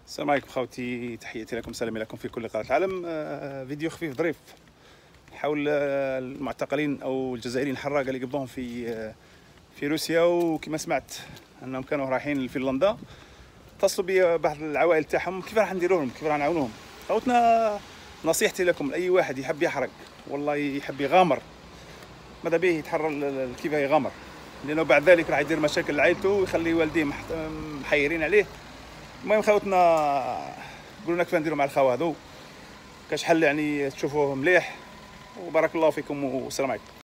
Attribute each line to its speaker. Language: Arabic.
Speaker 1: السلام عليكم خوتي، تحياتي لكم، سلامي لكم في كل قارة العالم. فيديو خفيف ظريف حول المعتقلين او الجزائريين الحراقه اللي قبضوهم في روسيا. وكما سمعت انهم كانوا رايحين لفنلندا، اتصلوا بي بعض العوائل تاعهم كيف راح نديروا لهم، كيف راح نعاونوهم. خوتنا، نصيحتي لكم لاي واحد يحب يحرق والله يحب يغامر، ماذا به يتحرى كيف يغامر، لانه بعد ذلك راح يدير مشاكل لعائلته ويخلي والديه محيرين عليه. المهم خوتنا، قولوا لنا كيف نديروا مع الخوا هذو، كاش حل يعني تشوفوه مليح. وبارك الله فيكم والسلام عليكم.